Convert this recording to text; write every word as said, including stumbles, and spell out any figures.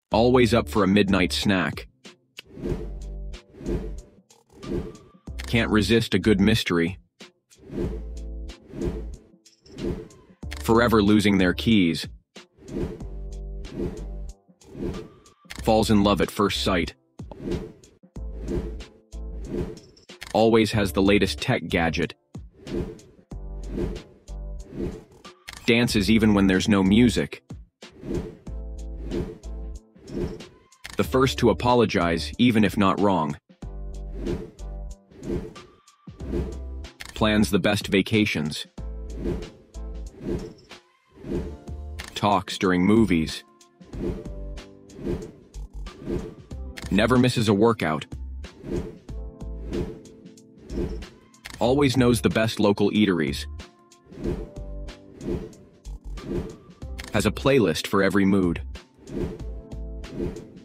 Always up for a midnight snack. Can't resist a good mystery. Forever losing their keys. Falls in love at first sight. Always has the latest tech gadget. Dances even when there's no music. The first to apologize, even if not wrong. Plans the best vacations. Talks during movies. Never misses a workout. Always knows the best local eateries. Has a playlist for every mood.